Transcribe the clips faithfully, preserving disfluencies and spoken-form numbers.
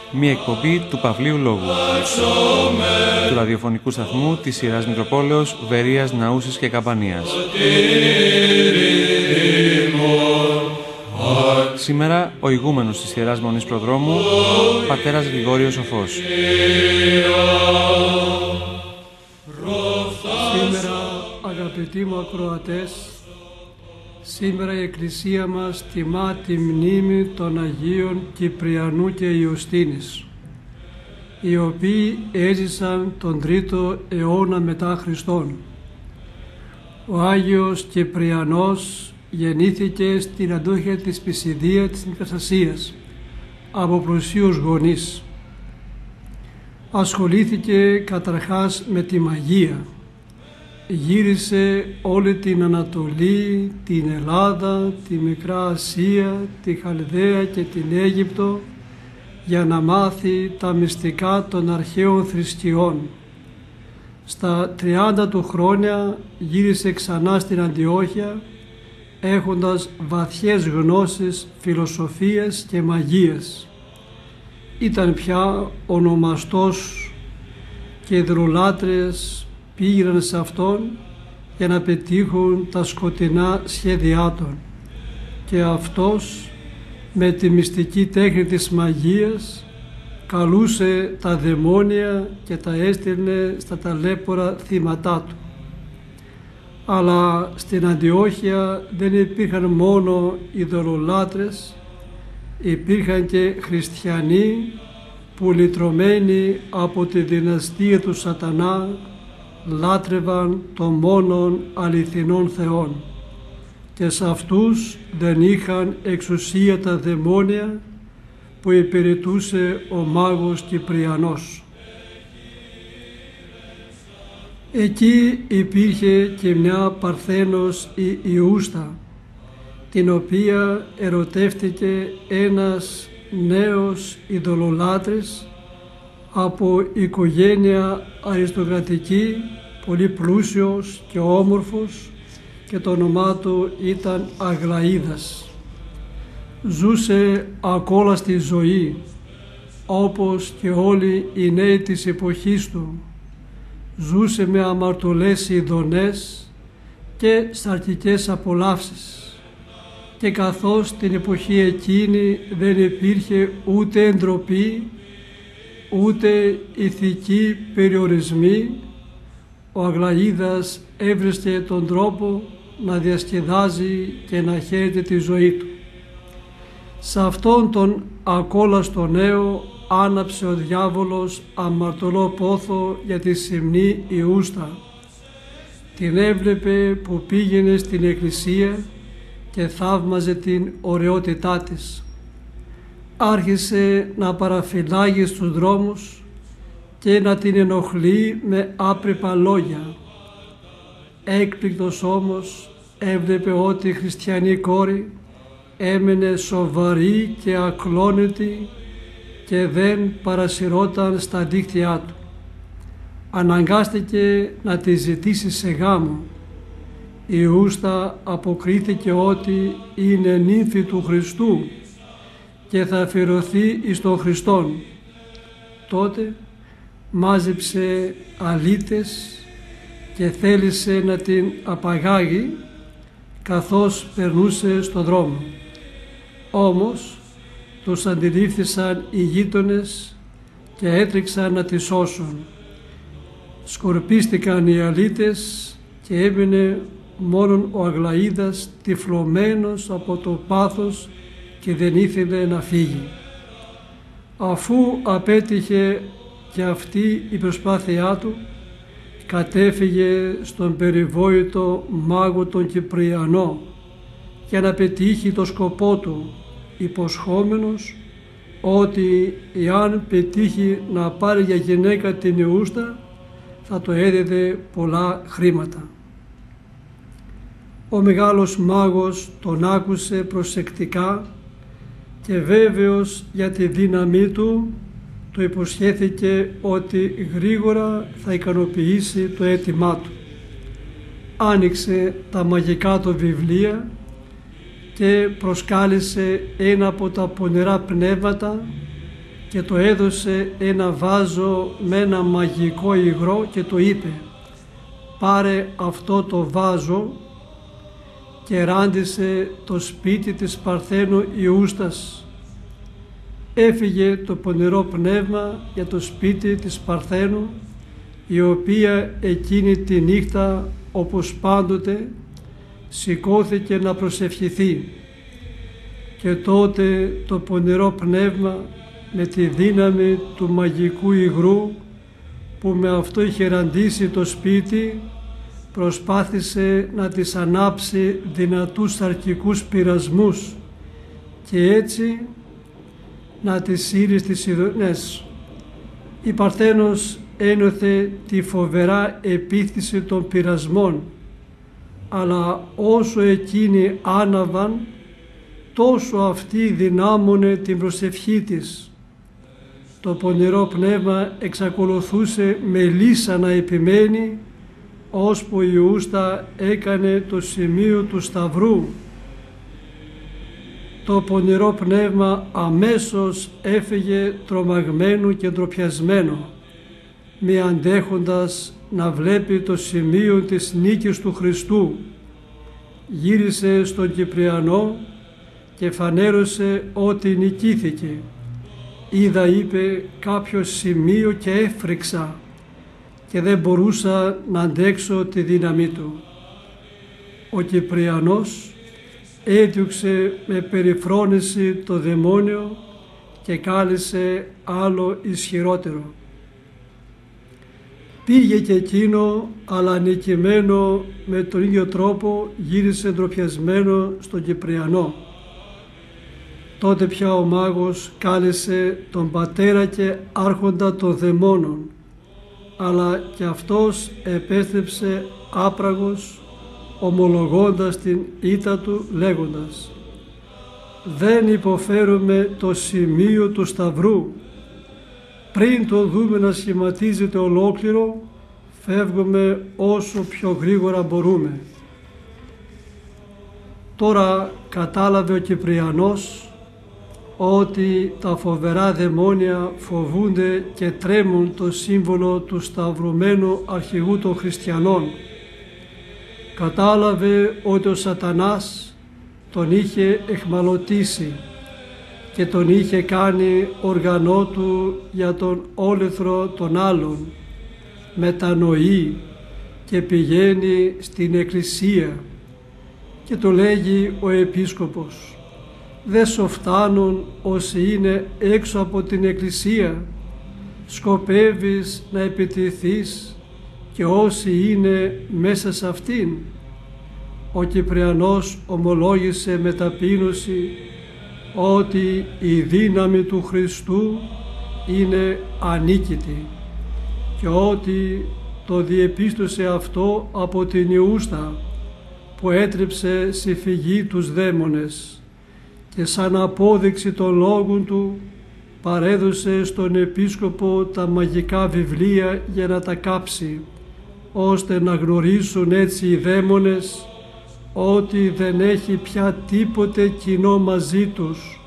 Μία εκπομπή του Παυλίου Λόγου, του ραδιοφωνικού σταθμού της Ιεράς Μητροπόλεως Βερίας, Ναούσης και Καμπανίας. Σήμερα ο ηγούμενος της Ιεράς Μονής Προδρόμου, πατέρας Γρηγόριος ο Φως. Σήμερα, αγαπητοί μου ακροατές, σήμερα η Εκκλησία μας τιμά τη μνήμη των Αγίων Κυπριανού και Ιωστίνης, οι οποίοι έζησαν τον τρίτο αιώνα μετά Χριστόν. Ο Άγιος Κυπριανός γεννήθηκε στην αντόχεια της Πισιδία της Νικασασίας από πλουσίους γονείς. Ασχολήθηκε καταρχάς με τη μαγεία. Γύρισε όλη την Ανατολή, την Ελλάδα, τη Μικρά Ασία, τη Χαλδαία και την Αίγυπτο για να μάθει τα μυστικά των αρχαίων θρησκειών. Στα τριάντα του χρόνια γύρισε ξανά στην Αντιόχεια έχοντας βαθιές γνώσεις φιλοσοφίας και μαγείας. Ήταν πια ονομαστός και οι δρολάτρες πήγαιναν σε αυτόν για να πετύχουν τα σκοτεινά σχέδιά των, και αυτός με τη μυστική τέχνη της μαγείας καλούσε τα δαιμόνια και τα έστελνε στα ταλέπορα θύματά του. Αλλά στην Αντιόχεια δεν υπήρχαν μόνο ειδωλολάτρες, υπήρχαν και χριστιανοί που λυτρωμένοι από τη δυναστεία του σατανά λάτρευαν των μόνον αληθινών θεών, και σε αυτούς δεν είχαν εξουσία τα δαιμόνια που υπηρετούσε ο μάγος Κυπριανός. Εκεί υπήρχε και μια Παρθένος η Ιούστα, την οποία ερωτεύτηκε ένας νέος ειδωλολάτρης από οικογένεια αριστοκρατική, πολύ πλούσιος και όμορφος, και το όνομά του ήταν Αγλαΐδας. Ζούσε ακόλαστη ζωή, όπως και όλοι οι νέοι της εποχής του. Ζούσε με αμαρτωλές ειδονές και σαρκικές απολαύσεις, και καθώς την εποχή εκείνη δεν υπήρχε ούτε εντροπή ούτε ηθικοί περιορισμοί, ο Αγλαΐδας έβρισκε τον τρόπο να διασκεδάζει και να χαίρεται τη ζωή του. Σε αυτόν τον ακόλαστο νέο άναψε ο διάβολος αμαρτωλό πόθο για τη σεμνή Ιούστα. Την έβλεπε που πήγαινε στην εκκλησία και θαύμαζε την ωραιότητά της. Άρχισε να παραφυλάγει στους δρόμους και να την ενοχλεί με άπρεπα λόγια. Έκπληκτος όμως έβλεπε ότι η χριστιανή κόρη έμενε σοβαρή και ακλόνητη και δεν παρασυρώταν στα δίχτυά του. Αναγκάστηκε να τη ζητήσει σε γάμο. Η Ιούστα αποκρίθηκε ότι είναι νύμφη του Χριστού και θα αφιερωθεί εις τον Χριστόν. Τότε μάζεψε αλήτες και θέλησε να την απαγάγει καθώς περνούσε στο δρόμο. Όμως τους αντιλήφθησαν οι γείτονες και έτρεξαν να τη σώσουν. Σκορπίστηκαν οι αλήτες και έμεινε μόνον ο Αγλαΐδας τυφλωμένος από το πάθος και δεν ήθελε να φύγει. Αφού απέτυχε και αυτή η προσπάθειά του, κατέφυγε στον περιβόητο μάγο τον Κυπριανό για να πετύχει το σκοπό του, υποσχόμενος ότι εάν πετύχει να πάρει για γυναίκα την Ιούστα θα το έδιδε πολλά χρήματα. Ο μεγάλος μάγος τον άκουσε προσεκτικά και βέβαιος για τη δύναμή του του υποσχέθηκε ότι γρήγορα θα ικανοποιήσει το αίτημά του. Άνοιξε τα μαγικά του βιβλία και προσκάλεσε ένα από τα πονηρά πνεύματα και το έδωσε ένα βάζο με ένα μαγικό υγρό και το είπε: «Πάρε αυτό το βάζο», και ράντισε το σπίτι της Παρθένου Ιούστας. Έφυγε το πονηρό πνεύμα για το σπίτι της Παρθένου, η οποία εκείνη τη νύχτα, όπως πάντοτε, σηκώθηκε να προσευχηθεί. Και τότε το πονηρό πνεύμα, με τη δύναμη του μαγικού υγρού που με αυτό είχε ραντίσει το σπίτι, προσπάθησε να της ανάψει δυνατούς αρκικούς πειρασμούς και έτσι να τις σύρει στις ειδονές. Η Παρθένος ένιωθε τη φοβερά επίθεση των πειρασμών, αλλά όσο εκείνοι άναβαν, τόσο αυτή δυνάμωνε την προσευχή της. Το πονηρό πνεύμα εξακολουθούσε με λύσα να επιμένει, ώσπου η Ιούστα έκανε το σημείο του σταυρού. Το πονηρό πνεύμα αμέσως έφυγε τρομαγμένο και ντροπιασμένο, μη αντέχοντας να βλέπει το σημείο της νίκης του Χριστού. Γύρισε στον Κυπριανό και φανέρωσε ότι νικήθηκε. «Είδα», είπε, «κάποιο σημείο και έφρυξα και δεν μπορούσα να αντέξω τη δύναμή του». Ο Κυπριανός έδιωξε με περιφρόνηση το δαιμόνιο και κάλεσε άλλο ισχυρότερο. Πήγε και εκείνο, αλλά νικημένο με τον ίδιο τρόπο γύρισε ντροπιασμένο στον Κυπριανό. Τότε πια ο μάγος κάλεσε τον πατέρα και άρχοντα των δαιμόνων, αλλά και αυτός επέστρεψε άπραγος, ομολογώντας την ήττα του, λέγοντας: «Δεν υποφέρουμε το σημείο του σταυρού. Πριν το δούμε να σχηματίζεται ολόκληρο, φεύγουμε όσο πιο γρήγορα μπορούμε». Τώρα κατάλαβε ο Κυπριανός ότι τα φοβερά δαιμόνια φοβούνται και τρέμουν το σύμβολο του σταυρωμένου αρχηγού των χριστιανών. Κατάλαβε ότι ο σατανάς τον είχε εχμαλωτήσει και τον είχε κάνει οργανό του για τον όλεθρο των άλλων. Μετανοεί και πηγαίνει στην εκκλησία και το λέγει ο επίσκοπος: «Δεν σοφτάνουν όσοι είναι έξω από την εκκλησία, σκοπεύεις να επιτεθείς και όσοι είναι μέσα σε αυτήν». Ο Κυπριανός ομολόγησε με ταπείνωση ότι η δύναμη του Χριστού είναι ανίκητη και ότι το διεπίστωσε αυτό από την Ιούστα που έτρεψε στη φυγή τους δαίμονες, και σαν απόδειξη των λόγων του παρέδωσε στον επίσκοπο τα μαγικά βιβλία για να τα κάψει, ώστε να γνωρίσουν έτσι οι δαίμονες ότι δεν έχει πια τίποτε κοινό μαζί τους.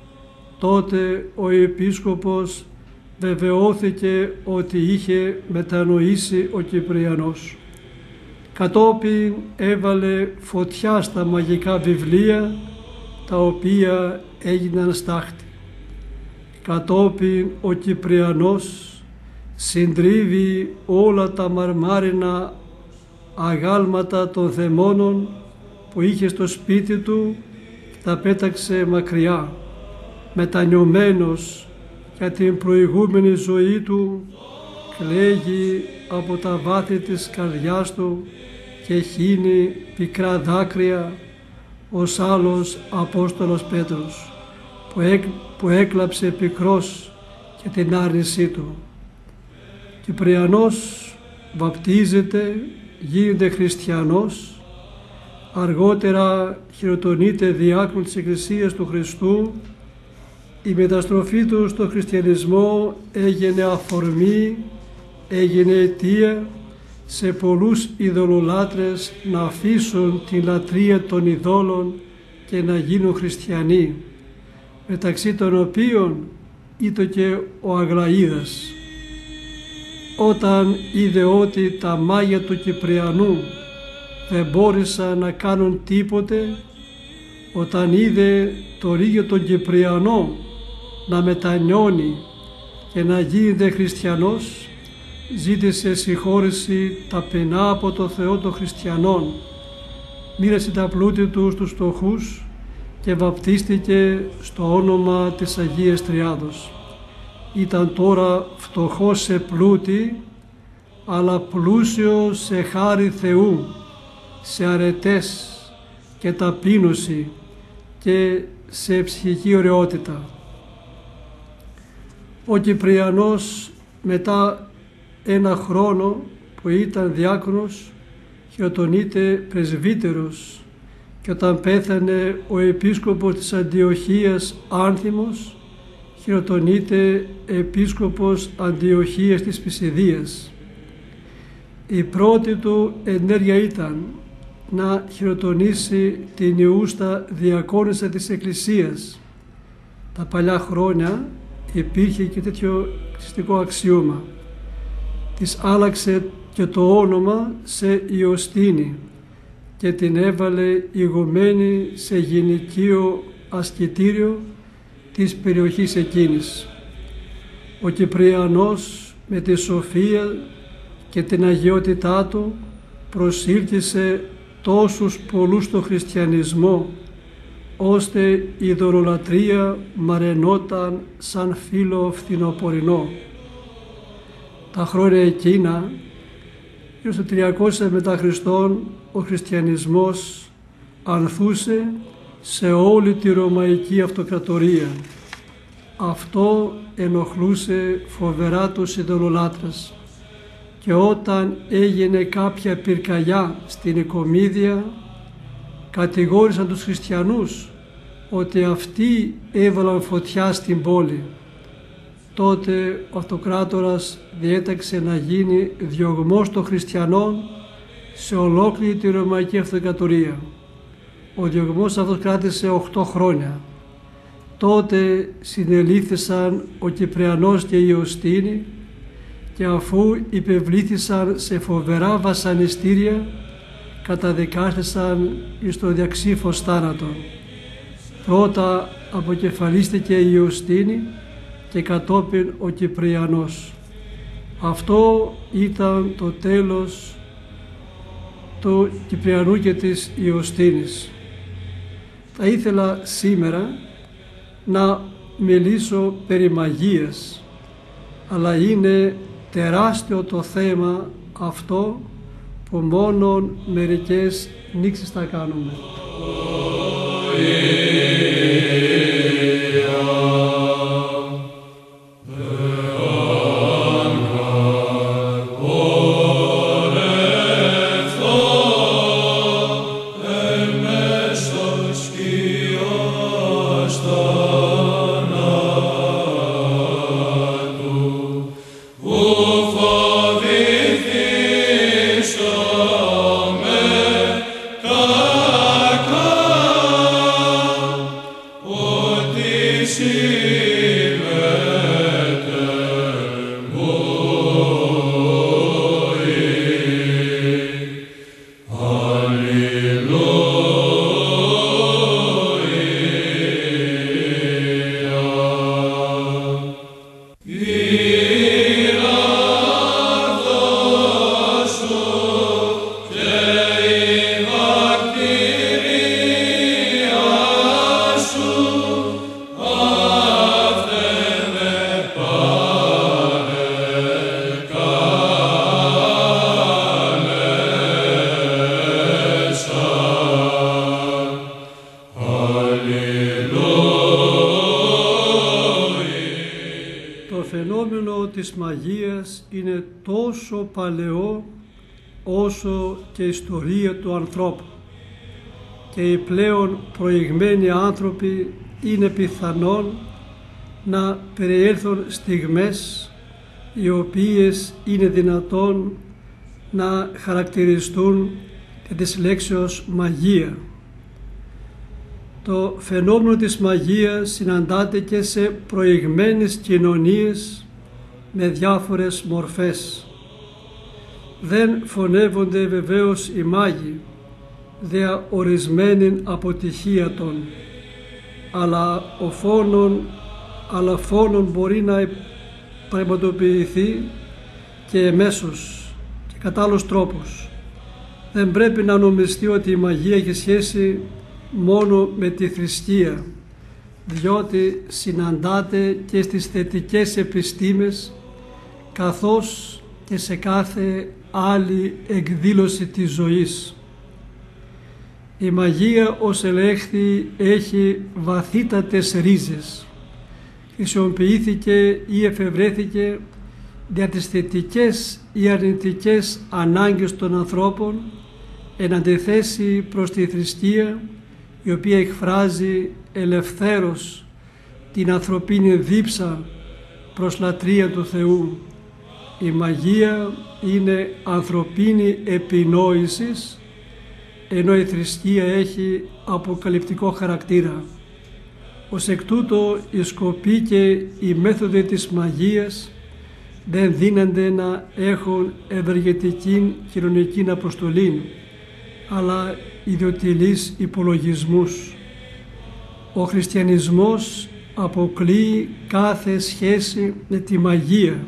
Τότε ο επίσκοπος βεβαιώθηκε ότι είχε μετανοήσει ο Κυπριανός. Κατόπιν έβαλε φωτιά στα μαγικά βιβλία, τα οποία έγιναν στάχτη. Κατόπιν ο Κυπριανός συντρίβει όλα τα μαρμάρινα αγάλματα των δαιμόνων που είχε στο σπίτι του και τα πέταξε μακριά. Μετανιωμένος για την προηγούμενη ζωή του, κλαίγει από τα βάθη της καρδιάς του και χύνει πικρά δάκρυα ως άλλος Απόστολος Πέτρος που, έκ, που έκλαψε πικρός και την άρνησή του. Κυπριανός βαπτίζεται, γίνεται χριστιανός, αργότερα χειροτονείται διάκονος της Εκκλησίας του Χριστού. Η μεταστροφή του στο χριστιανισμό έγινε αφορμή, έγινε αιτία σε πολλούς ειδωλολάτρες να αφήσουν την λατρεία των ειδόλων και να γίνουν χριστιανοί, μεταξύ των οποίων ήτο και ο Αγλαΐδας. Όταν είδε ότι τα μάγια του Κυπριανού δεν μπόρεσαν να κάνουν τίποτε, όταν είδε το ίδιο τον Κυπριανό να μετανιώνει και να γίνεται χριστιανός, ζήτησε συγχώρεση ταπεινά από το Θεό των χριστιανών, μοίρασε τα πλούτη του στους φτωχούς και βαπτίστηκε στο όνομα της Αγίας Τριάδος. Ήταν τώρα φτωχός σε πλούτη, αλλά πλούσιος σε χάρη Θεού, σε αρετές και ταπείνωση και σε ψυχική ωραιότητα. Ο Κυπριανός μετά ένα χρόνο που ήταν διάκονος χειροτονείται πρεσβύτερος, και όταν πέθανε ο επίσκοπος της Αντιοχίας Άνθιμος χειροτονείται επίσκοπος Αντιοχίας της Πισιδίας. Η πρώτη του ενέργεια ήταν να χειροτονήσει την Ιούστα διακόνισσα της Εκκλησίας. Τα παλιά χρόνια υπήρχε και τέτοιο χριστικό αξίωμα. Της άλλαξε και το όνομα σε Ιωστίνη και την έβαλε ηγουμένη σε γυναικείο ασκητήριο της περιοχής εκείνης. Ο Κυπριανός με τη σοφία και την αγιότητά του προσήλκησε τόσους πολλούς στο χριστιανισμό, ώστε η ειδωλολατρία μαραινόταν σαν φύλλο φθινοπορεινό. Τα χρόνια εκείνα, γύρω στο τριακόσια μετά Χριστόν, ο χριστιανισμός ανθούσε σε όλη τη Ρωμαϊκή Αυτοκρατορία. Αυτό ενοχλούσε φοβερά τους ειδωλολάτρες, και όταν έγινε κάποια πυρκαγιά στην Οικομίδια, κατηγόρησαν τους χριστιανούς ότι αυτοί έβαλαν φωτιά στην πόλη. Τότε ο αυτοκράτορας διέταξε να γίνει διωγμός των χριστιανών σε ολόκληρη τη Ρωμαϊκή Αυτοκρατορία. Ο διωγμός αυτός κράτησε οκτώ χρόνια. Τότε συνελήφθησαν ο Κυπριανός και η Ιωστίνη, και αφού υπευλήθησαν σε φοβερά βασανιστήρια, καταδικάστησαν εις το διαξύφος θάνατον. Πρώτα αποκεφαλίστηκε η Ιωστίνη και κατόπιν ο Κυπριανός. Αυτό ήταν το τέλος του Κυπριανού και της Ιωστίνης. Θα ήθελα σήμερα να μιλήσω περί μαγείας, αλλά είναι τεράστιο το θέμα αυτό που μόνον μερικές νήξεις θα κάνουμε. Της μαγείας είναι τόσο παλαιό όσο και η ιστορία του ανθρώπου, και οι πλέον προηγμένοι άνθρωποι είναι πιθανόν να περιέλθουν στιγμές οι οποίες είναι δυνατόν να χαρακτηριστούν και της λέξεως μαγεία. Το φαινόμενο της μαγείας συναντάται και σε προηγμένες κοινωνίες με διάφορες μορφές. Δεν φωνεύονται βεβαίως οι μάγοι δια ορισμένην αποτυχία των, αλλά ο φόνον, αλλά φόνον μπορεί να πραγματοποιηθεί και εμέσως και κατά άλλους τρόπους. Δεν πρέπει να νομιστεί ότι η μαγεία έχει σχέση μόνο με τη θρησκεία, διότι συναντάται και στις θετικές επιστήμες καθώς και σε κάθε άλλη εκδήλωση της ζωής. Η μαγεία, ως ελέγχθη, έχει βαθύτατες ρίζες. Χρησιμοποιήθηκε ή εφευρέθηκε για τις θετικές ή αρνητικές ανάγκες των ανθρώπων εν αντιθέσει προς τη θρησκεία, η οποία εκφράζει ελευθέρως την ανθρωπίνη δίψα προς λατρεία του Θεού. Η μαγεία είναι ανθρωπίνη επινόησης, ενώ η θρησκεία έχει αποκαλυπτικό χαρακτήρα. Ως εκ τούτου οι σκοποί και οι μέθοδοι της μαγείας δεν δύνανται να έχουν ευεργετική κοινωνική αποστολή, αλλά ιδιωτιλείς υπολογισμούς. Ο χριστιανισμός αποκλείει κάθε σχέση με τη μαγεία.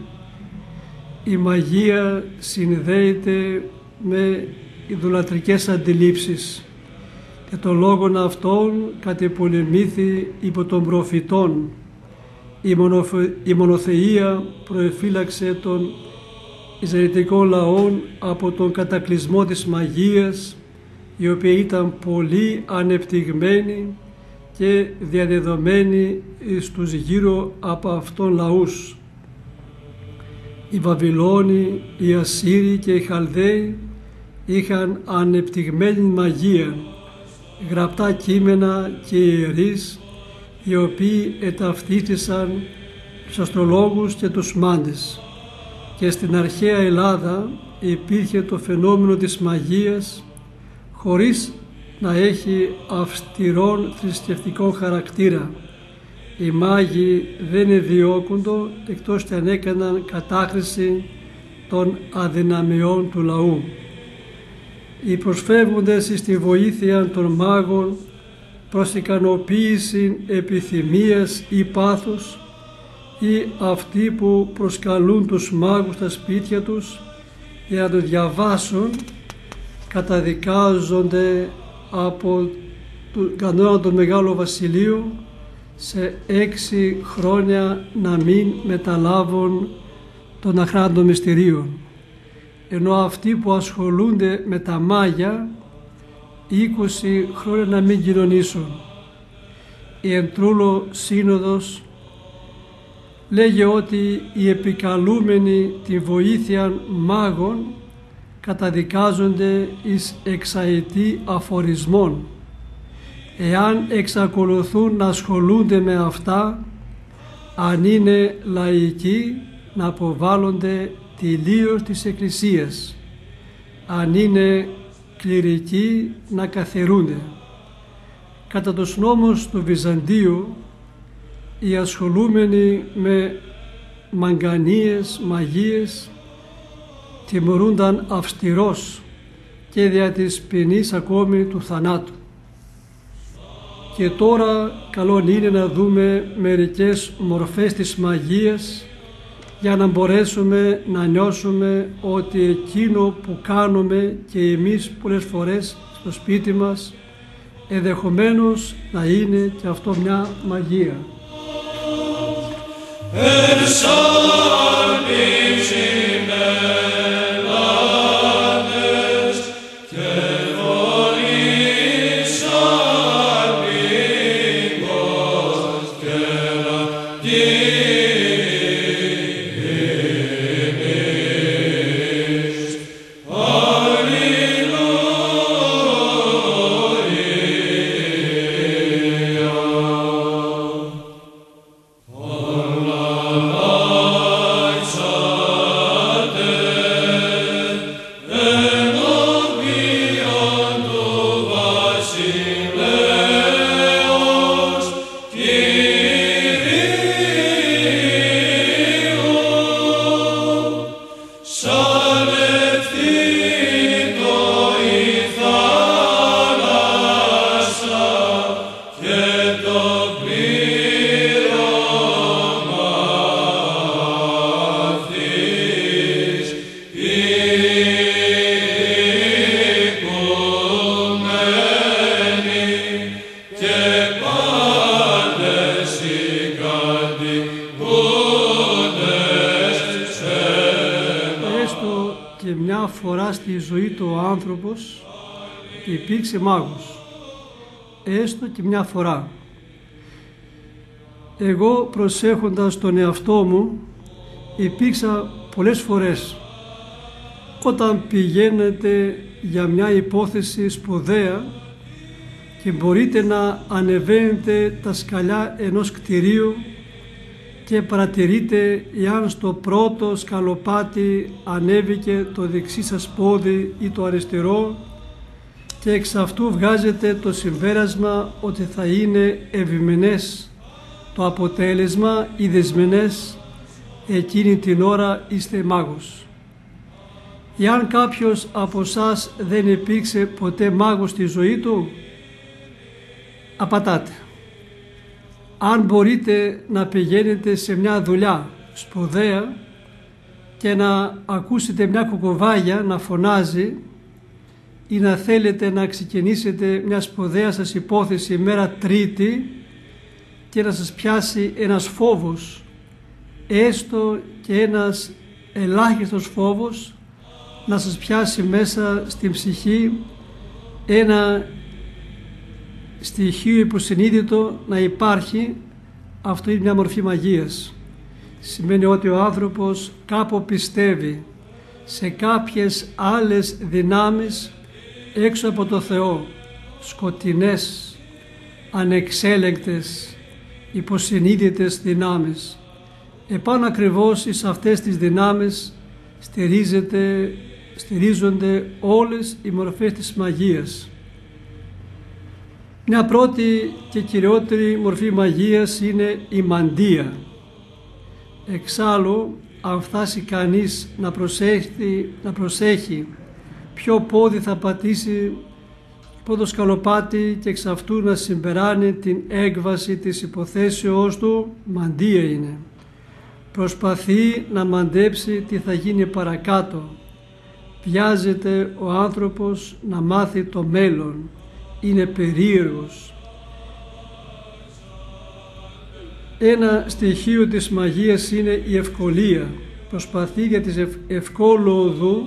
Η μαγεία συνδέεται με ιδωλατρικές αντιλήψεις και των λόγων αυτών κατεπολεμήθη υπό των προφητών. Η, μονοθε... η μονοθεία προεφύλαξε των Ισραηλιτικών λαών από τον κατακλυσμό της μαγείας, η οποία ήταν πολύ ανεπτυγμένη και διαδεδομένη στους γύρω από αυτόν λαούς. Οι Βαβυλώνοι, οι Ασσύριοι και οι Χαλδαίοι είχαν ανεπτυγμένη μαγεία, γραπτά κείμενα και ιερείς, οι οποίοι εταυτίστησαν τους αστρολόγους και τους μάντες. Και στην αρχαία Ελλάδα υπήρχε το φαινόμενο της μαγείας χωρίς να έχει αυστηρόν θρησκευτικό χαρακτήρα. Οι μάγοι δεν εδιώκουντο εκτός και αν έκαναν κατάχρηση των αδυναμιών του λαού. Οι προσφεύγοντες στη βοήθεια των μάγων προς ικανοποίηση επιθυμίας ή πάθους, ή αυτοί που προσκαλούν τους μάγους στα σπίτια τους για να το διαβάσουν, καταδικάζονται από τον κανόνα του Μεγάλου Βασιλείου σε έξι χρόνια να μην μεταλάβουν των αχράντων μυστηρίων, ενώ αυτοί που ασχολούνται με τα μάγια είκοσι χρόνια να μην κοινωνήσουν. Η Εντρούλο Σύνοδος λέγε ότι οι επικαλούμενοι τη βοήθεια μάγων καταδικάζονται εις εξαετή αφορισμών. Εάν εξακολουθούν να ασχολούνται με αυτά, αν είναι λαϊκοί, να αποβάλλονται τελείως της Εκκλησίας, αν είναι κληρικοί, να καθαιρούνται. Κατά τους νόμους του Βυζαντίου, οι ασχολούμενοι με μαγκανίες, μαγείες, τιμωρούνταν αυστηρός και δια της ποινής ακόμη του θανάτου. Και τώρα καλό είναι να δούμε μερικές μορφές της μαγείας για να μπορέσουμε να νιώσουμε ότι εκείνο που κάνουμε και εμείς πολλές φορές στο σπίτι μας ενδεχομένως να είναι και αυτό μια μαγεία. All φορά στη ζωή του ο άνθρωπος και υπήρξε μάγος, έστω και μια φορά. Εγώ, προσέχοντας τον εαυτό μου, υπήρξα πολλές φορές όταν πηγαίνετε για μια υπόθεση σπουδαία και μπορείτε να ανεβαίνετε τα σκαλιά ενός κτηρίου και παρατηρείτε εάν στο πρώτο σκαλοπάτι ανέβηκε το δεξί σας πόδι ή το αριστερό και εξ αυτού βγάζετε το συμπέρασμα ότι θα είναι ευημενές το αποτέλεσμα ή δεσμενές, εκείνη την ώρα είστε μάγος. Εάν κάποιος από εσάς δεν υπήρξε ποτέ μάγος στη ζωή του, απατάτε. Αν μπορείτε να πηγαίνετε σε μια δουλειά σπουδαία και να ακούσετε μια κουκουβάγια να φωνάζει ή να θέλετε να ξεκινήσετε μια σπουδαία σας υπόθεση μέρα Τρίτη και να σας πιάσει ένας φόβος, έστω και ένας ελάχιστος φόβος, να σας πιάσει μέσα στην ψυχή ένα στοιχείο υποσυνείδητο να υπάρχει, αυτό είναι μια μορφή μαγείας. Σημαίνει ότι ο άνθρωπος κάπου πιστεύει σε κάποιες άλλες δυνάμεις έξω από το Θεό, σκοτεινές, ανεξέλεγκτες, υποσυνείδητες δυνάμεις. Επάνω ακριβώς εις αυτές τις δυνάμεις στηρίζεται, στηρίζονται όλες οι μορφές της μαγείας. Μια πρώτη και κυριότερη μορφή μαγείας είναι η μαντεία. Εξάλλου, αν φτάσει κανείς να προσέχει, να προσέχει ποιο πόδι θα πατήσει, πρώτο σκαλοπάτι και εξ αυτού να συμπεράνει την έκβαση της υποθέσεώς του, μαντεία είναι. Προσπαθεί να μαντέψει τι θα γίνει παρακάτω. Βιάζεται ο άνθρωπος να μάθει το μέλλον. Είναι περίεργος. Ένα στοιχείο της μαγείας είναι η ευκολία. Προσπαθεί για τις ευ... ευκόλου οδού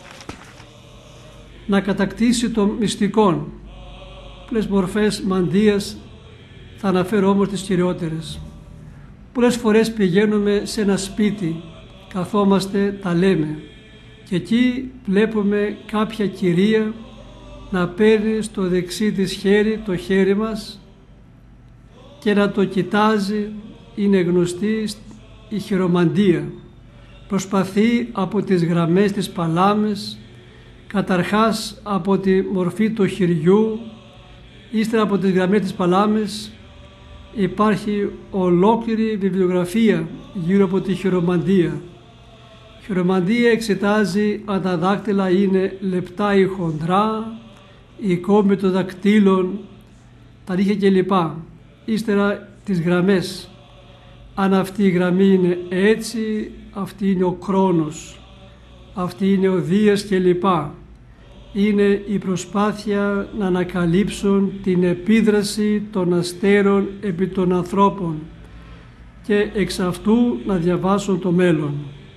να κατακτήσει το μυστικό. Πολλές μορφές μαντείας, θα αναφέρω όμως τις κυριότερες. Πολλές φορές πηγαίνουμε σε ένα σπίτι, καθόμαστε, τα λέμε και εκεί βλέπουμε κάποια κυρία να παίρνει στο δεξί της χέρι το χέρι μας και να το κοιτάζει, είναι γνωστή η χειρομαντία. Προσπαθεί από τις γραμμές της παλάμες, καταρχάς από τη μορφή του χειριού, ύστερα από τις γραμμές της παλάμες υπάρχει ολόκληρη βιβλιογραφία γύρω από τη χειρομαντία. Η χειρομαντία εξετάζει αν τα δάκτυλα είναι λεπτά ή χοντρά, η κόμμη των δακτύλων, τα νύχια κλπ. Ύστερα τις γραμμές. Αν αυτή η γραμμή είναι έτσι, αυτή είναι ο χρόνος, αυτή είναι ο Δίας κλπ. Είναι η προσπάθεια να ανακαλύψουν την επίδραση των αστέρων επί των ανθρώπων και εξ αυτού να διαβάσουν το μέλλον.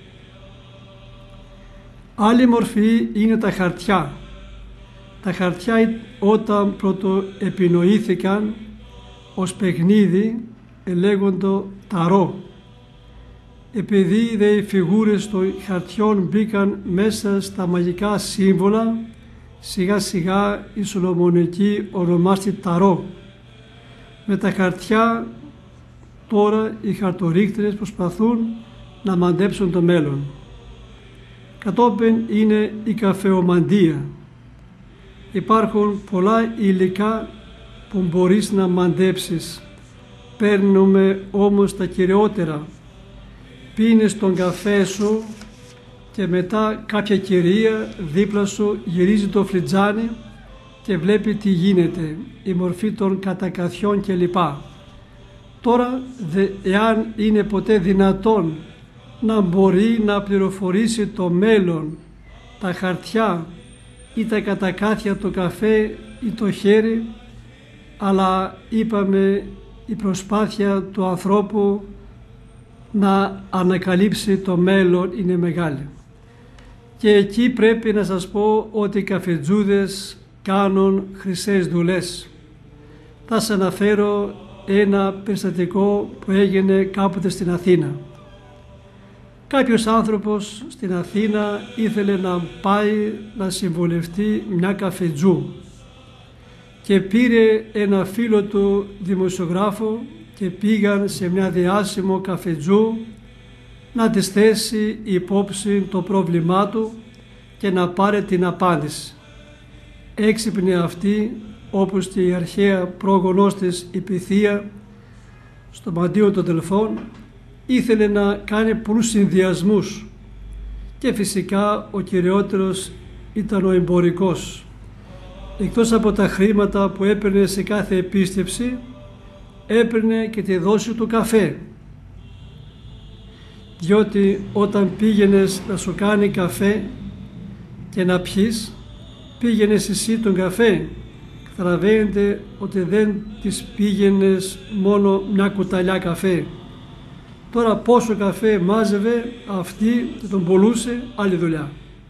Άλλη μορφή είναι τα χαρτιά. Τα χαρτιά όταν πρώτο επινοήθηκαν ως παιχνίδι ελέγοντο ταρό. Επειδή δε οι φιγούρες των χαρτιών μπήκαν μέσα στα μαγικά σύμβολα, σιγά σιγά η Σολομονική ονομάστη ταρό. Με τα χαρτιά τώρα οι χαρτορίκτρες προσπαθούν να μαντέψουν το μέλλον. Κατόπιν είναι η καφεομαντία. Υπάρχουν πολλά υλικά που μπορείς να μαντέψεις. Παίρνουμε όμως τα κυριότερα. Πίνεις τον καφέ σου και μετά κάποια κυρία δίπλα σου γυρίζει το φλιτζάνι και βλέπει τι γίνεται, η μορφή των κατακαθιών κλπ. Τώρα, δε, εάν είναι ποτέ δυνατόν να μπορεί να πληροφορήσει το μέλλον, τα χαρτιά ή τα κατακάθια, το καφέ ή το χέρι, αλλά είπαμε η προσπάθεια του ανθρώπου να ανακαλύψει το μέλλον είναι μεγάλη. Και εκεί πρέπει να σας πω ότι οι καφετζούδες κάνουν χρυσές δουλειές. Θα σας αναφέρω ένα περιστατικό που έγινε κάποτε στην Αθήνα. Κάποιος άνθρωπος στην Αθήνα ήθελε να πάει να συμβουλευτεί μια καφετζού και πήρε ένα φίλο του δημοσιογράφο και πήγαν σε μια διάσημο καφετζού να της θέσει υπόψη το πρόβλημά του και να πάρει την απάντηση. Έξυπνη αυτή, όπως και η αρχαία πρόγονός της η Πυθία στο μαντίο των Δελφών, ήθελε να κάνει πολλούς συνδυασμούς και φυσικά ο κυριότερος ήταν ο εμπορικός. Εκτός από τα χρήματα που έπαιρνε σε κάθε επίσκεψη, έπαιρνε και τη δόση του καφέ. Διότι όταν πήγαινες να σου κάνει καφέ και να πιείς, πήγαινες εσύ τον καφέ. Καταλαβαίνετε ότι δεν της πήγαινες μόνο μια κουταλιά καφέ. Τώρα πόσο καφέ μάζευε αυτή και τον πουλούσε, άλλη δουλειά.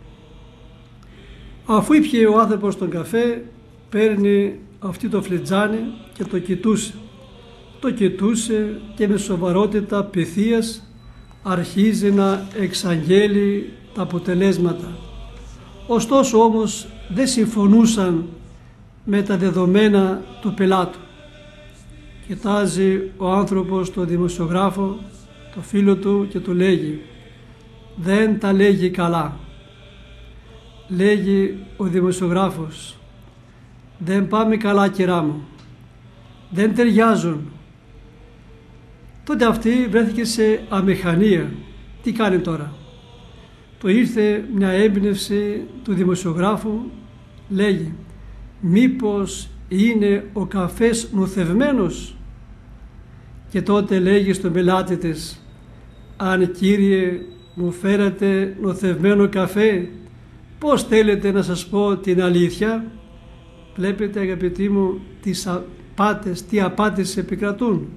Αφού ήπιε ο άνθρωπος τον καφέ, παίρνει αυτή το φλιτζάνι και το κοιτούσε. Το κοιτούσε και με σοβαρότητα Πυθίας αρχίζει να εξαγγέλει τα αποτελέσματα. Ωστόσο όμως δεν συμφωνούσαν με τα δεδομένα του πελάτου. Κοιτάζει ο άνθρωπος τον δημοσιογράφο, το φίλο του και του λέγει «Δεν τα λέγει καλά». Λέγει ο δημοσιογράφος «Δεν πάμε καλά, κυρά μου, δεν ταιριάζουν». Τότε αυτή βρέθηκε σε αμηχανία. Τι κάνει τώρα? Το ήρθε μια έμπνευση του δημοσιογράφου, λέγει «Μήπως είναι ο καφές νοθευμένος?» Και τότε λέγει στον πελάτη της «Αν κύριε μου φέρατε νοθευμένο καφέ, πώς θέλετε να σας πω την αλήθεια?» Βλέπετε αγαπητοί μου τις απάτες, τι απάτες επικρατούν.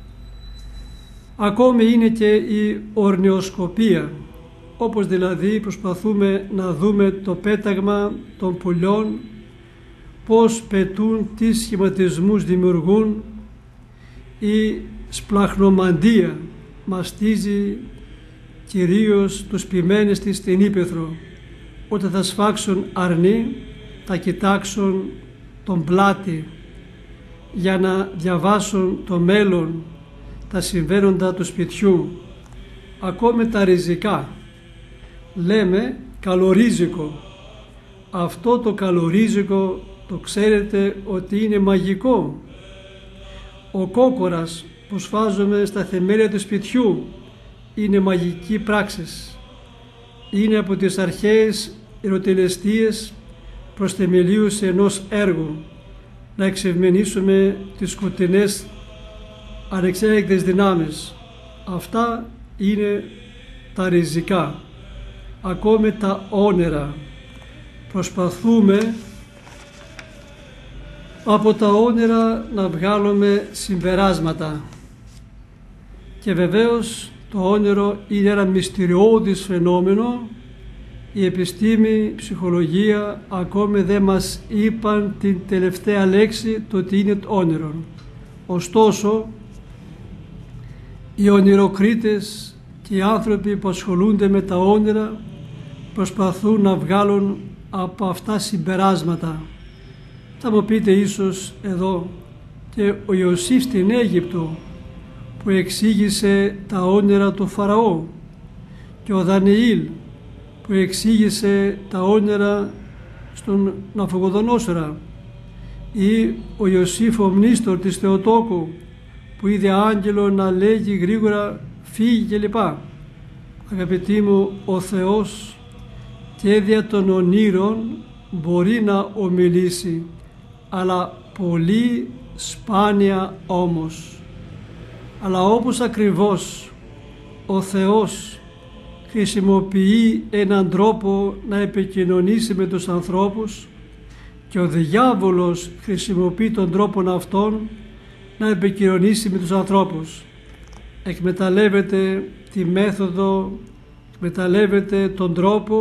Ακόμη είναι και η ορνεοσκοπία, όπως δηλαδή προσπαθούμε να δούμε το πέταγμα των πουλιών, πώς πετούν, τι σχηματισμούς δημιουργούν. Η σπλαχνομαντία μαστίζει κυρίως τους ποιμένες της στην ύπαιθρο. Όταν θα σφάξουν αρνί, θα κοιτάξουν τον πλάτη για να διαβάσουν το μέλλον, τα συμβαίνοντα του σπιτιού. Ακόμη τα ριζικά. Λέμε καλορίζικο. Αυτό το καλορίζικο το ξέρετε ότι είναι μαγικό. Ο κόκορας που σφάζουμε στα θεμέλια του σπιτιού είναι μαγική πράξη. Είναι από τις αρχαίες ερωτελεστίες προς θεμελίωση ενός έργου, να εξευμενήσουμε τις σκοτεινές ανεξέλεγκτες δυνάμεις. Αυτά είναι τα ριζικά. Ακόμη τα όνερα. Προσπαθούμε από τα όνερα να βγάλουμε συμπεράσματα. Και βεβαίως το όνειρο είναι ένα μυστηριώδης φαινόμενο. Η επιστήμη, η ψυχολογία ακόμη δεν μας είπαν την τελευταία λέξη, το τι είναι το όνειρο. Ωστόσο, οι ονειροκρίτες και οι άνθρωποι που ασχολούνται με τα όνειρα προσπαθούν να βγάλουν από αυτά συμπεράσματα. Θα μου πείτε ίσως εδώ και ο Ιωσήφ στην Αίγυπτο που εξήγησε τα όνειρα του Φαραώ και ο Δανιήλ που εξήγησε τα όνειρα στον Ναβουχοδονόσορα ή ο Ιωσήφ ο Μνήστορ της Θεοτόκου που είδε άγγελο να λέγει γρήγορα φύγει κλπ. Αγαπητοί μου, ο Θεός και δια των ονείρων μπορεί να ομιλήσει, αλλά πολύ σπάνια όμως. Αλλά όπως ακριβώς ο Θεός χρησιμοποιεί έναν τρόπο να επικοινωνήσει με τους ανθρώπους και ο διάβολος χρησιμοποιεί τον τρόπο αυτόν να επικοινωνήσει με τους ανθρώπους. Εκμεταλλεύεται τη μέθοδο, εκμεταλλεύεται τον τρόπο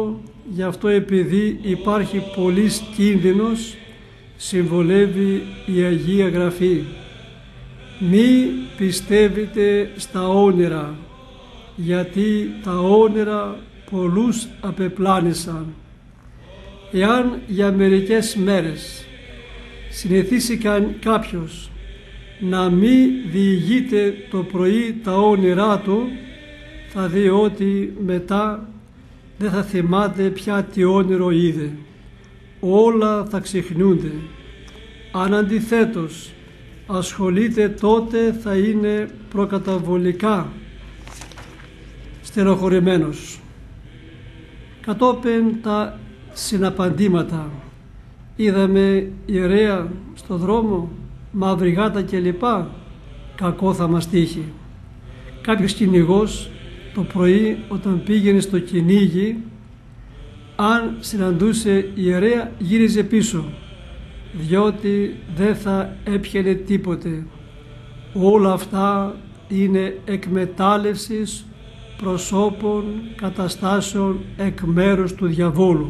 γι' αυτό επειδή υπάρχει πολύς κίνδυνος, συμβολεύει η Αγία Γραφή. Μη πιστεύετε στα όνειρα, γιατί τα όνειρα πολλούς απεπλάνησαν. Εάν για μερικές μέρες συνηθίσει κάποιος να μη διηγείται το πρωί τα όνειρά του, θα δει ότι μετά δεν θα θυμάται πια τι όνειρο είδε. Όλα θα ξεχνιούνται. Αν αντιθέτως ασχολείται, τότε θα είναι προκαταβολικά στενοχωρημένος. Κατόπιν τα συναπαντήματα. Είδαμε ιερέα στο δρόμο, μαύρη γάτα κλπ. Κακό θα μας τύχει. Κάποιος κυνηγός το πρωί όταν πήγαινε στο κυνήγι, αν συναντούσε ιερέα, γύριζε πίσω, διότι δεν θα έπιανε τίποτε. Όλα αυτά είναι εκμετάλλευσης προσώπων, καταστάσεων εκ μέρους του διαβόλου.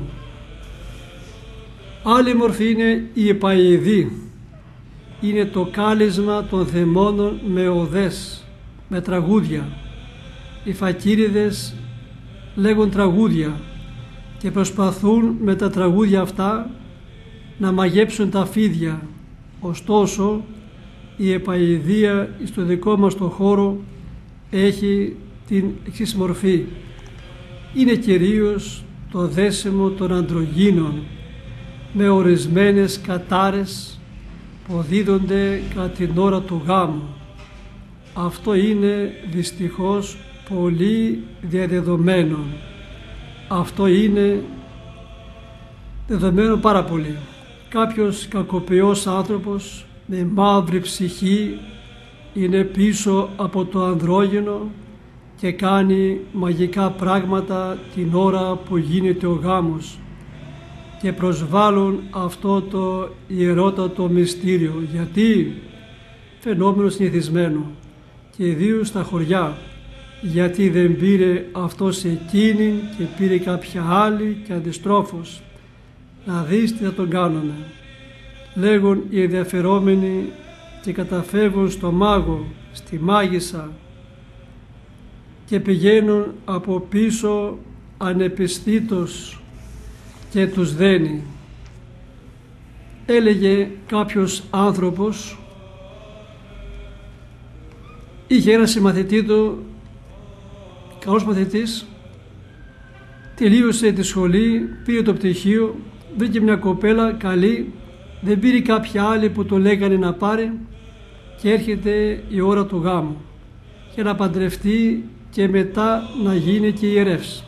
Άλλη μορφή είναι η επαηδή. Είναι το κάλεσμα των δαιμόνων με οδές, με τραγούδια. Οι φακίριδες λέγουν τραγούδια και προσπαθούν με τα τραγούδια αυτά να μαγέψουν τα φίδια. Ωστόσο, η επαηδία στο δικό μας το χώρο έχει την εξής μορφή. Είναι κυρίως το δέσιμο των ανδρογύνων με ορισμένες κατάρες που δίδονται κατά την ώρα του γάμου. Αυτό είναι δυστυχώς πολύ διαδεδομένο. Αυτό είναι δεδομένο πάρα πολύ. Κάποιος κακοποιός άνθρωπος με μαύρη ψυχή είναι πίσω από το ανδρόγυνο και κάνει μαγικά πράγματα την ώρα που γίνεται ο γάμος και προσβάλλουν αυτό το ιερότατο μυστήριο. Γιατί? Φαινόμενο συνηθισμένο και ιδίως στα χωριά. Γιατί δεν πήρε αυτός εκείνη και πήρε κάποια άλλη και αντιστρόφως. Να δεις τι θα τον κάνουμε. Λέγουν οι ενδιαφερόμενοι και καταφεύγουν στο μάγο, στη μάγισσα και πηγαίνουν από πίσω ανεπιστήτως και τους δένει. Έλεγε κάποιος άνθρωπος, είχε ένα συμμαθητή του, καλός μαθητής, τελείωσε τη σχολή, πήρε το πτυχίο, βρήκε μια κοπέλα καλή, δεν πήρε κάποια άλλη που το λέγανε να πάρει και έρχεται η ώρα του γάμου και να παντρευτεί και μετά να γίνει και ιερεύς.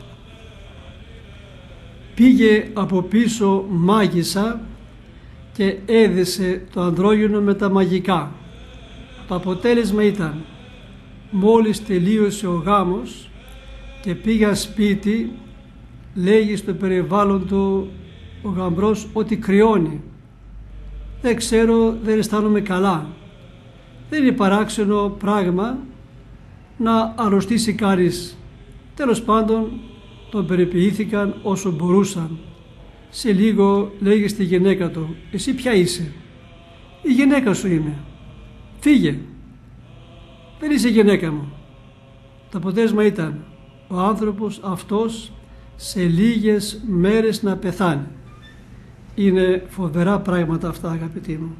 Πήγε από πίσω μάγισσα και έδεσε το ανδρόγυνο με τα μαγικά. Το αποτέλεσμα ήταν, μόλις τελείωσε ο γάμος και πήγα σπίτι, λέγει στο περιβάλλον του ο γαμπρός ότι κρυώνει. Δεν ξέρω, δεν αισθάνομαι καλά. Δεν είναι παράξενο πράγμα να αρρωστήσει κανείς. Τέλος πάντων, τον περιποιήθηκαν όσο μπορούσαν. Σε λίγο λέγει στη γυναίκα του, εσύ ποια είσαι? Η γυναίκα σου είμαι. Φύγε. Δεν είσαι γυναίκα μου. Το αποτέλεσμα ήταν ο άνθρωπος αυτός σε λίγες μέρες να πεθάνει. Είναι φοβερά πράγματα αυτά, αγαπητοί μου.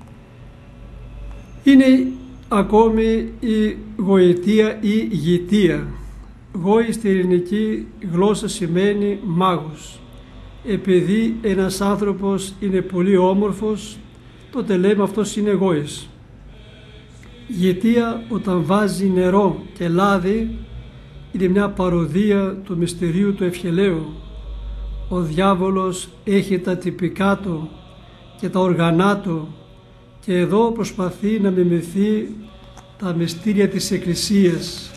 Είναι ακόμη η γοητεία ή γητεία. Γόη στη ελληνική γλώσσα σημαίνει μάγος. Επειδή ένας άνθρωπος είναι πολύ όμορφος, τότε λέμε αυτός είναι γόης. Γητεία, όταν βάζει νερό και λάδι, είναι μια παροδία του μυστηρίου του ευχελαίου. Ο διάβολος έχει τα τυπικά του και τα οργανά του και εδώ προσπαθεί να μιμηθεί τα μυστήρια της Εκκλησίας.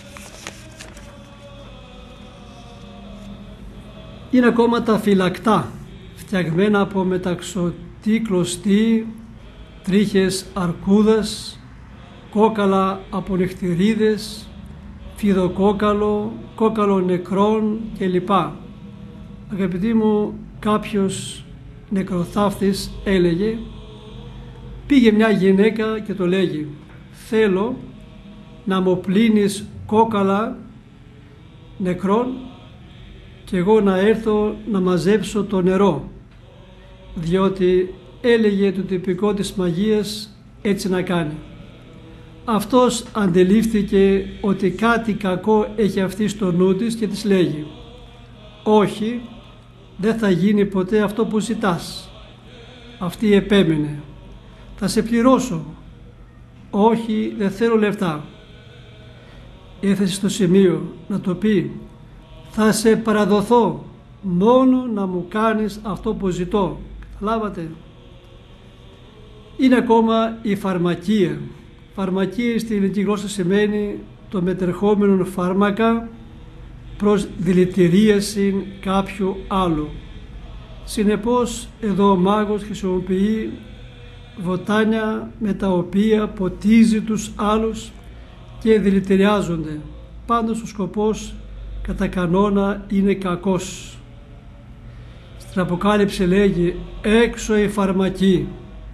Είναι ακόμα τα φυλακτά, φτιαγμένα από μεταξωτή κλωστή, τρίχες αρκούδας, κόκαλα από νυχτηρίδες, φιδοκόκαλο, κόκαλο νεκρών κλπ. Αγαπητοί μου, κάποιος νεκροθάφτης έλεγε, πήγε μια γυναίκα και το λέγει, θέλω να μου πλύνεις κόκαλα νεκρών και εγώ να έρθω να μαζέψω το νερό, διότι έλεγε το τυπικό της μαγείας έτσι να κάνει. Αυτός αντιλήφθηκε ότι κάτι κακό έχει αυτή στο νου της και της λέγει, όχι, δεν θα γίνει ποτέ αυτό που ζητάς. Αυτή επέμεινε, θα σε πληρώσω. Όχι, δεν θέλω λεφτά. Έφτασε στο σημείο να το πει, θα σε παραδοθώ μόνο να μου κάνεις αυτό που ζητώ. Καταλάβατε? Είναι ακόμα η φαρμακεία. Φαρμακεία στην ελληνική γλώσσα σημαίνει το μετερχόμενο φάρμακα προς δηλητηρίαση κάποιου άλλου. Συνεπώς εδώ ο μάγος χρησιμοποιεί βοτάνια με τα οποία ποτίζει τους άλλους και δηλητηριάζονται. Πάντως ο σκοπός κατά κανόνα είναι κακός. Στην Αποκάλυψη λέγει έξω η φαρμακή.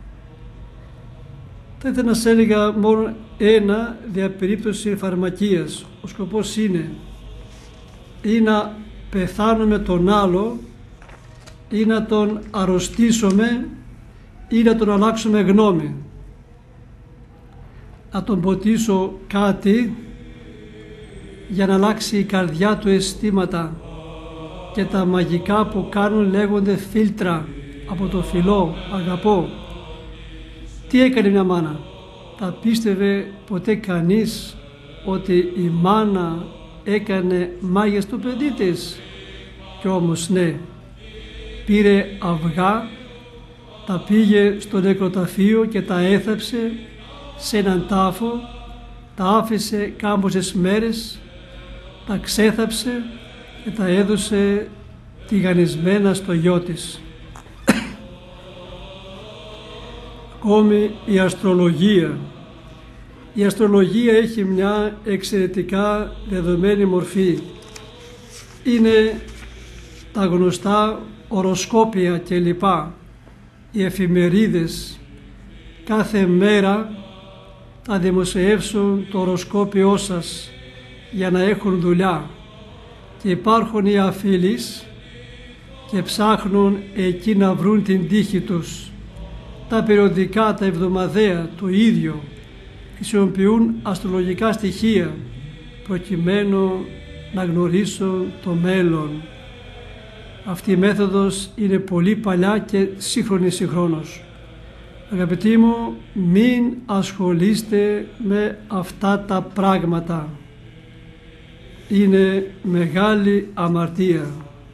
Θα ήθελα να σας έλεγα μόνο ένα δια περίπτωση φαρμακείας. Ο σκοπός είναι ή να πεθάνουμε τον άλλο ή να τον αρρωστήσουμε ή να τον αλλάξουμε γνώμη. Να τον ποτίσω κάτι για να αλλάξει η καρδιά του αισθήματα και τα μαγικά που κάνουν λέγονται φίλτρα από το φιλό, αγαπώ. Τι έκανε μια μάνα? Θα πίστευε ποτέ κανείς ότι η μάνα έκανε μάγια στο παιδί της? Κι όμως ναι, πήρε αυγά, τα πήγε στο νεκροταφείο και τα έθαψε σε έναν τάφο, τα άφησε κάμποσες μέρες, τα ξέθαψε και τα έδωσε τηγανισμένα στο γιο της. Ακόμη η αστρολογία. Η αστρολογία έχει μια εξαιρετικά δεδομένη μορφή. Είναι τα γνωστά οροσκόπια κλπ. Οι εφημερίδες κάθε μέρα θα δημοσιεύσουν το οροσκόπιό σας για να έχουν δουλειά. Και υπάρχουν οι αφίλεις και ψάχνουν εκεί να βρουν την τύχη τους. Τα περιοδικά, τα εβδομαδαία, το ίδιο χρησιμοποιούν αστρολογικά στοιχεία προκειμένου να γνωρίσουν το μέλλον. Αυτή η μέθοδος είναι πολύ παλιά και σύγχρονη συγχρόνως. Αγαπητοί μου, μην ασχολείστε με αυτά τα πράγματα. Είναι μεγάλη αμαρτία.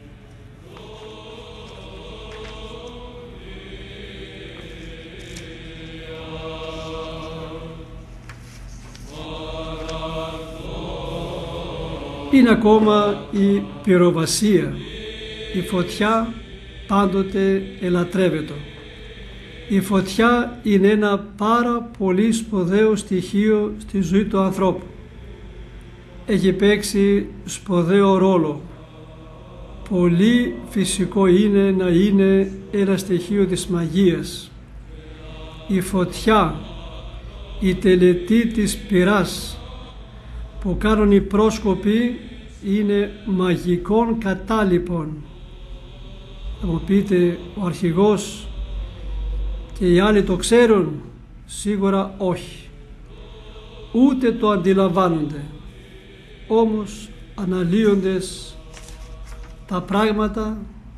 Είναι ακόμα η πυροβασία. Η φωτιά πάντοτε ελατρεύεται. Η φωτιά είναι ένα πάρα πολύ σπουδαίο στοιχείο στη ζωή του ανθρώπου. Έχει παίξει σπουδαίο ρόλο. Πολύ φυσικό είναι να είναι ένα στοιχείο της μαγείας. Η φωτιά, η τελετή της πυράς που κάνουν οι πρόσκοποι είναι μαγικών κατάλοιπων. Θα μου πείτε, ο αρχηγός και οι άλλοι το ξέρουν? Σίγουρα όχι. Ούτε το αντιλαμβάνονται. Όμως αναλύοντες τα πράγματα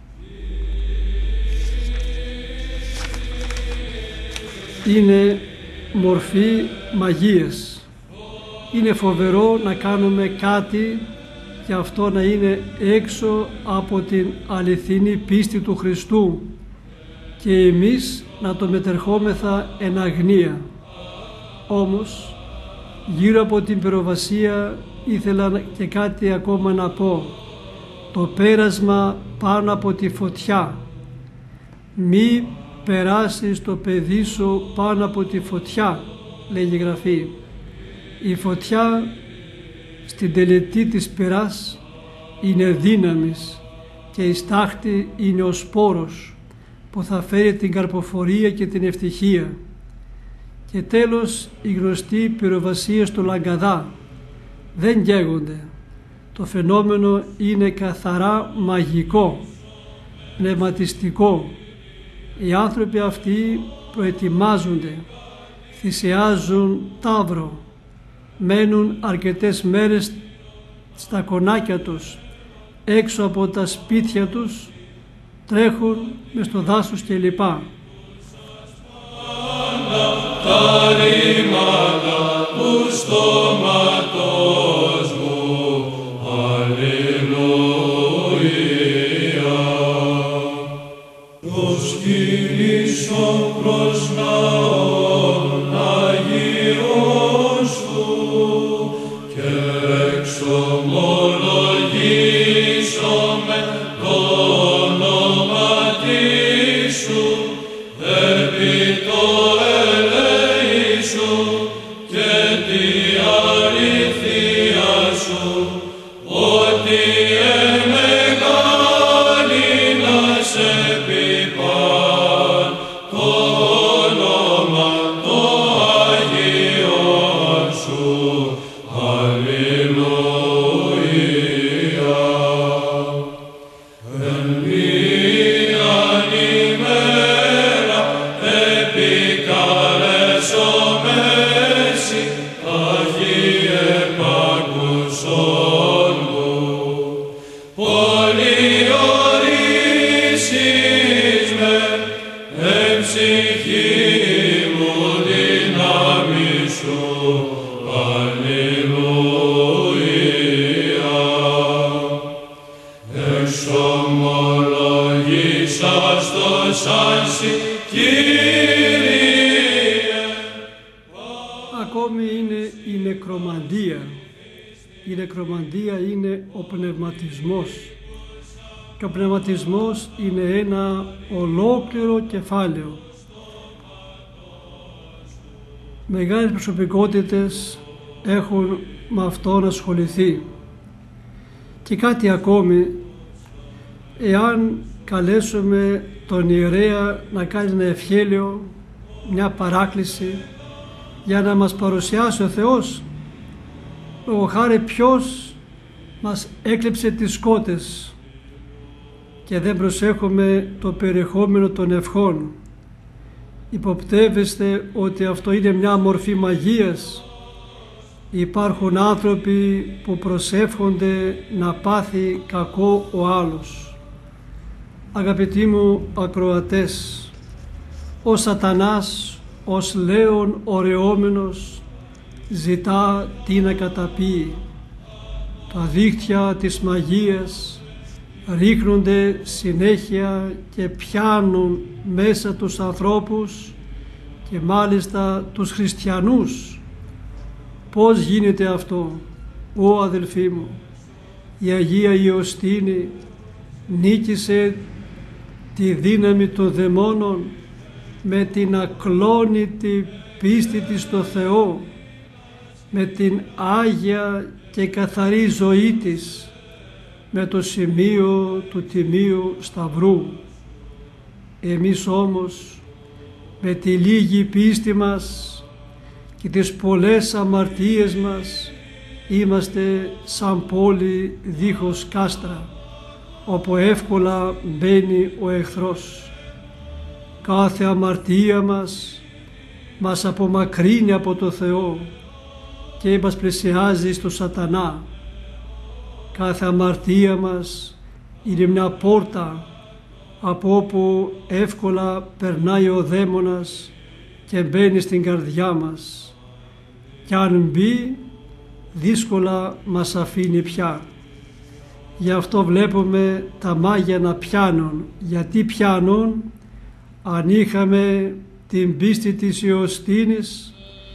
είναι μορφή μαγείας. Είναι φοβερό να κάνουμε κάτι και αυτό να είναι έξω από την αληθινή πίστη του Χριστού και εμείς να το μετερχόμεθα εν αγνία. Όμως γύρω από την πυροβασία ήθελα και κάτι ακόμα να πω. Το πέρασμα πάνω από τη φωτιά. Μη περάσεις το παιδί σου πάνω από τη φωτιά, λέγει η Γραφή. Η φωτιά στην τελετή της πυράς είναι δύναμης και η στάχτη είναι ο σπόρος που θα φέρει την καρποφορία και την ευτυχία. Και τέλος οι γνωστοί πυροβασίες του Λαγκαδά δεν καίγονται. Το φαινόμενο είναι καθαρά μαγικό, πνευματιστικό. Οι άνθρωποι αυτοί προετοιμάζονται, θυσιάζουν ταύρο, μένουν αρκετές μέρες στα κονάκια τους, έξω από τα σπίτια τους, τρέχουν μες στο δάσος κλπ. Τα ρήματα του στόματος μου, αλληλούια. Προσκυνήσω προς ναόν Αγίων σου και εξομολογήσομαι το όνοματί σου επί το ελέη σου και τη αληθεία σου, ότι εμεγάλη να σε πιπάν το όνομα το Αγίον σου. Αλληλούια. Εν μίαν ημέρα επικαλέσομεσι, Αγίε Πακουσόν μου, πολυορίσεις με εν ψυχή μου δύναμη σου. Αλληλούια. Εξομολογήσας το σάνσι, Κύριε. Ακόμη είναι η νεκρομαντία. Η νεκρομαντία είναι ο πνευματισμός. Και ο πνευματισμός είναι ένα ολόκληρο κεφάλαιο. Μεγάλες προσωπικότητες έχουν με αυτόν ασχοληθεί. Και κάτι ακόμη, εάν καλέσουμε τον ιερέα να κάνει ένα ευχέλιο, μια παράκληση, για να μας παρουσιάσει ο Θεός, λόγω χάρη ποιος μας έκλεψε τις σκότες, και δεν προσέχουμε το περιεχόμενο των ευχών, υποπτεύεστε ότι αυτό είναι μια μορφή μαγείας? Υπάρχουν άνθρωποι που προσεύχονται να πάθει κακό ο άλλος. Αγαπητοί μου ακροατές, ο Σατανάς ως λέον ωρεόμενος ζητά τι να καταπεί. Τα δίχτυα της μαγείας ρίχνονται συνέχεια και πιάνουν μέσα τους ανθρώπους και μάλιστα τους χριστιανούς. Πώς γίνεται αυτό? Ω αδελφοί μου, η Αγία Ιωστίνη νίκησε τη δύναμη των δαιμόνων με την ακλόνητη πίστη της στο Θεό, με την άγια και καθαρή ζωή της, με το σημείο του Τιμίου Σταυρού. Εμείς όμως με τη λίγη πίστη μας και τις πολλές αμαρτίες μας είμαστε σαν πόλη δίχως κάστρα, όπου εύκολα μπαίνει ο εχθρός. Κάθε αμαρτία μας μας απομακρύνει από το Θεό και μας πλησιάζει στο Σατανά. Κάθε αμαρτία μας είναι μια πόρτα από όπου εύκολα περνάει ο δαίμονας και μπαίνει στην καρδιά μας. Κι αν μπει, δύσκολα μας αφήνει πια. Γι' αυτό βλέπουμε τα μάγια να πιάνουν. Γιατί πιάνουν? Αν είχαμε την πίστη της Ιωστίνης,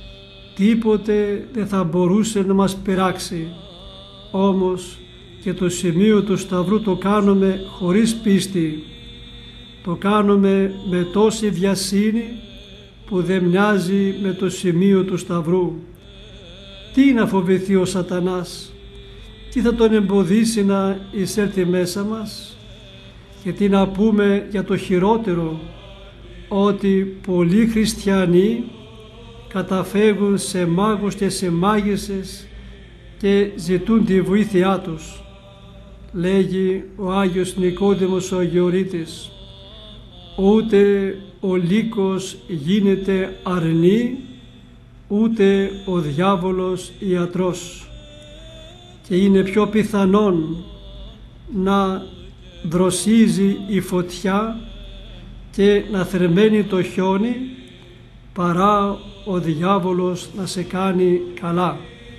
τίποτε δεν θα μπορούσε να μας πειράξει. Όμως και το σημείο του Σταυρού το κάνουμε χωρίς πίστη. Το κάνουμε με τόση βιασύνη που δεν μοιάζει με το σημείο του Σταυρού. Τι να φοβηθεί ο Σατανάς? Τι θα τον εμποδίσει να εισέλθει μέσα μας? Και τι να πούμε για το χειρότερο, ότι πολλοί χριστιανοί καταφεύγουν σε μάγους και σε μάγισσες και ζητούν τη βοήθειά τους. Λέγει ο Άγιος Νικόδημος ο Αγιορείτης, ούτε ο λύκος γίνεται αρνή, ούτε ο διάβολος ιατρός. Και είναι πιο πιθανόν να δροσίζει η φωτιά και να θερμαίνει το χιόνι παρά ο διάβολος να σε κάνει καλά.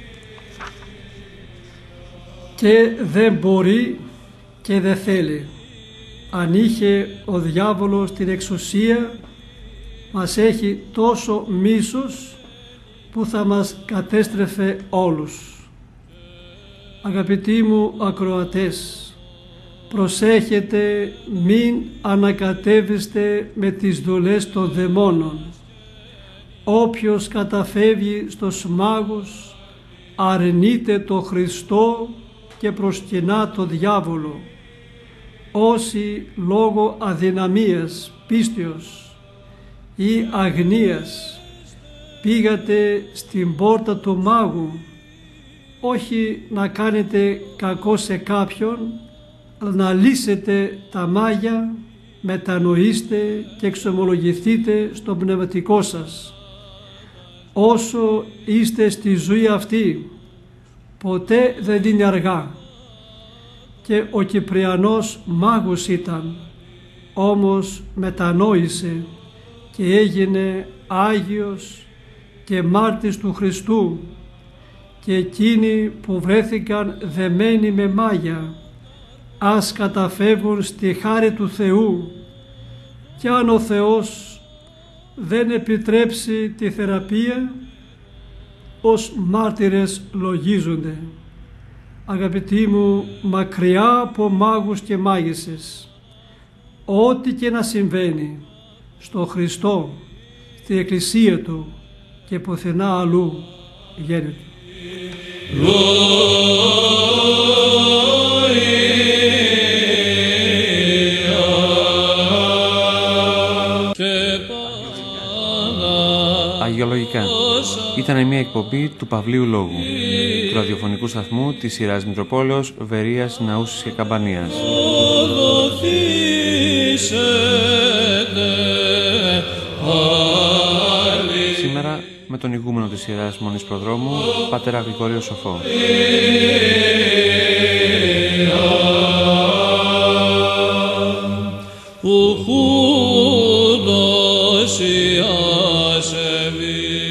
Και δεν μπορεί και δεν θέλει. Αν είχε ο διάβολος την εξουσία, μας έχει τόσο μίσος που θα μας κατέστρεφε όλους. Αγαπητοί μου ακροατές, προσέχετε μην ανακατεύεστε με τις δουλειές των δαιμόνων. Όποιος καταφεύγει στους μάγους αρνείται το Χριστό και προσκυνά το διάβολο. Όσοι λόγω αδυναμίας, πίστεως ή αγνίας πήγατε στην πόρτα του μάγου, όχι να κάνετε κακό σε κάποιον, αλλά να λύσετε τα μάγια, μετανοήστε και εξομολογηθείτε στο πνευματικό σας. Όσο είστε στη ζωή αυτή, ποτέ δεν είναι αργά. Και ο Κυπριανός μάγος ήταν, όμως μετανόησε και έγινε Άγιος και μάρτυρς του Χριστού, και εκείνοι που βρέθηκαν δεμένοι με μάγια ας καταφεύγουν στη χάρη του Θεού, και αν ο Θεός δεν επιτρέψει τη θεραπεία, ως μάρτυρες λογίζονται. Αγαπητοί μου, μακριά από μάγους και μάγισσες, ό,τι και να συμβαίνει στο Χριστό, στη Εκκλησία Του και πουθενά αλλού γένετο. Αγιολογικά. Ήταν μια εκπομπή του Παυλίου Λόγου, του ραδιοφωνικού σταθμού της σειράς Μητροπόλεως, Βερίας, Ναούσης και Καμπανίας. Σήμερα με τον ηγούμενο της σειράς Μονής Προδρόμου, Πατέρα Γρηγόριο Σοφό. Που χούντος η ασεβή